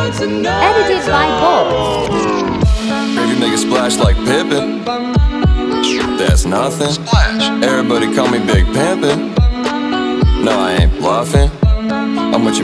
Edited by Bolt. If you make a splash like Pippin, that's nothing. Everybody call me Big Pimpin'. No, I ain't bluffing.